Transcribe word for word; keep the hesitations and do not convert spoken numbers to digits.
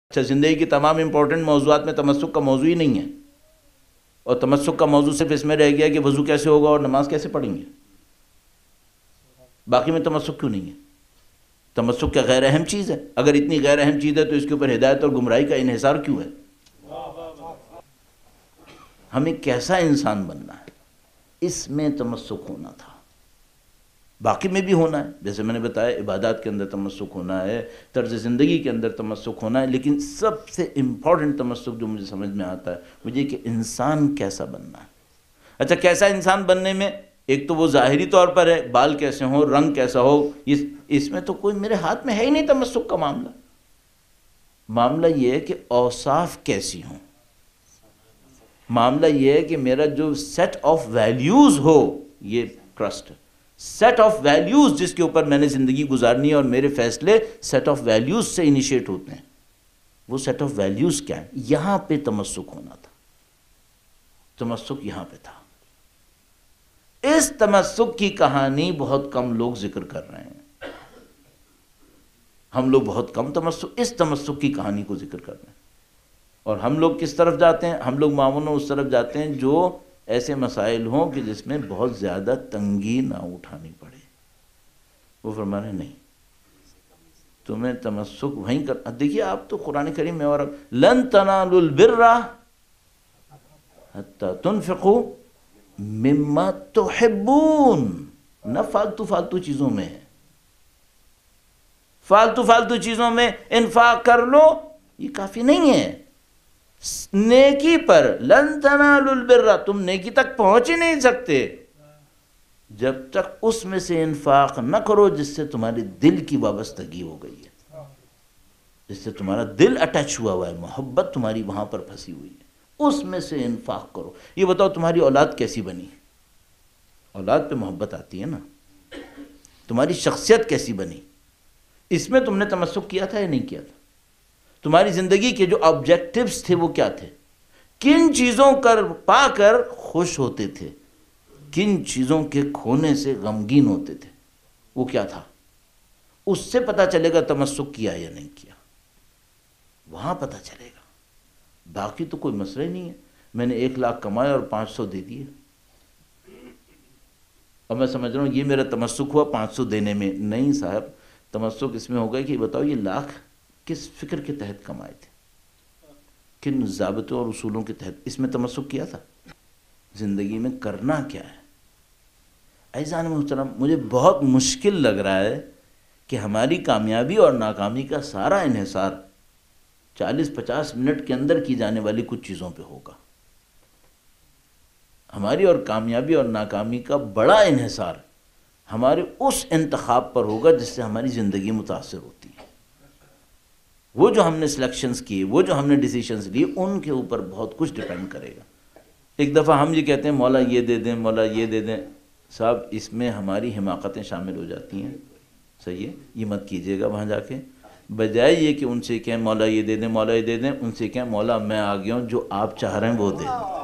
اچھا، زندگی کی تمام امپورٹنٹ موضوعات میں تمسک کا موضوع ہی نہیں ہے، اور تمسک کا موضوع صرف اس میں رہ گیا کہ وضو کیسے ہوگا اور نماز کیسے پڑھیں گے، باقی میں تمسک کیوں نہیں ہے؟ تمسک کیا غیر اہم چیز ہے؟ اگر اتنی غیر اہم چیز ہے تو اس کے اوپر ہدایت اور گمراہی کا انحصار کیوں ہے؟ ہمیں کیسا انسان بننا ہے، اس میں تمسک ہونا تھا، باقی میں بھی ہونا ہے، جیسے میں نے بتایا عبادات کے اندر تمسک ہونا ہے، طرز زندگی کے اندر تمسک ہونا ہے، لیکن سب سے امپورٹنٹ تمسک جو مجھے سمجھ میں آتا ہے مجھے کہ انسان کیسا بننا ہے۔ اچھا، کیسا انسان بننے میں ایک تو وہ ظاہری طور پر ہے، بال کیسے ہوں، رنگ کیسا ہو، اس اس میں تو کوئی میرے ہاتھ میں ہے ہی نہیں تمسک کا معاملہ۔ معاملہ یہ ہے کہ اوصاف کیسی ہوں، معاملہ یہ ہے کہ میرا جو سیٹ آف ویلیوز ہو، یہ ٹرسٹ سیٹ آف ویلیوز جس کے اوپر میں نے زندگی گزارنی ہے، اور میرے فیصلے سیٹ آف ویلیوز سے انیشیٹ ہوتے ہیں، وہ سیٹ آف ویلیوز کیا ہے؟ یہاں پہ تمسک ہونا تھا، تمسک یہاں پہ تھا۔ اس تمسک کی کہانی بہت کم لوگ ذکر کر رہے ہیں، ہم لوگ بہت کم تمسک اس تمسک کی کہانی کو ذکر کر رہے ہیں، اور ہم لوگ کس طرف جاتے ہیں؟ ہم لوگ معمولاً اس طرف جاتے ہیں جو ایسے مسائل ہوں کہ جس میں بہت زیادہ تنگی نہ اٹھانی پڑے۔ وہ فرما رہے ہیں نہیں، تمہیں تمسک وہیں کر، دیکھیے آپ تو قرآن کریم میں، اور لن تنالوا البر حتی تنفقوا مما تحبون، نہ فالتو فالتو چیزوں میں، فالتو فالتو چیزوں میں انفاق کر لو، یہ کافی نہیں ہے۔ نیکی پر لن تنالوا البر، تم نیکی تک پہنچ ہی نہیں سکتے جب تک اس میں سے انفاق نہ کرو جس سے تمہاری دل کی وابستگی ہو گئی ہے، جس سے تمہارا دل اٹیچ ہوا ہوا ہے، محبت تمہاری وہاں پر پھنسی ہوئی ہے، اس میں سے انفاق کرو۔ یہ بتاؤ تمہاری اولاد کیسی بنی؟ اولاد پہ محبت آتی ہے نا۔ تمہاری شخصیت کیسی بنی؟ اس میں تم نے تمسک کیا تھا یا نہیں کیا تھا؟ تمہاری زندگی کے جو آبجیکٹیوز تھے وہ کیا تھے؟ کن چیزوں کر پا کر خوش ہوتے تھے، کن چیزوں کے کھونے سے غمگین ہوتے تھے، وہ کیا تھا؟ اس سے پتہ چلے گا تمسک کیا یا نہیں کیا، وہاں پتہ چلے گا۔ باقی تو کوئی مسئلہ ہی نہیں ہے، میں نے ایک لاکھ کمایا اور پانچ سو دے دیے، اور میں سمجھ رہا ہوں یہ میرا تمسک ہوا پانچ سو دینے میں۔ نہیں صاحب، تمسک اس میں ہوگا کہ بتاؤ یہ لاکھ کس فکر کے تحت کمائے تھے، کن ضابطوں اور اصولوں کے تحت، اس میں تمسک کیا تھا؟ زندگی میں کرنا کیا ہے؟ عزیزان محترم، مجھے بہت مشکل لگ رہا ہے کہ ہماری کامیابی اور ناکامی کا سارا انحصار چالیس پچاس منٹ کے اندر کی جانے والی کچھ چیزوں پہ ہوگا۔ ہماری اور کامیابی اور ناکامی کا بڑا انحصار ہمارے اس انتخاب پر ہوگا جس سے ہماری زندگی متاثر ہوتی ہے۔ وہ جو ہم نے سلیکشنز کیے، وہ جو ہم نے ڈیسیشنز لیے، ان کے اوپر بہت کچھ ڈیپینڈ کرے گا۔ ایک دفعہ ہم یہ کہتے ہیں مولا یہ دے دیں، مولا یہ دے دیں، صاحب اس میں ہماری حماقتیں شامل ہو جاتی ہیں، صحیح ہے، یہ مت کیجئے گا۔ وہاں جا کے بجائے یہ کہ ان سے کہیں مولا یہ دے دیں، مولا یہ دے دیں، ان سے کہیں مولا میں آ گیا ہوں، جو آپ چاہ رہے ہیں وہ دے دیں۔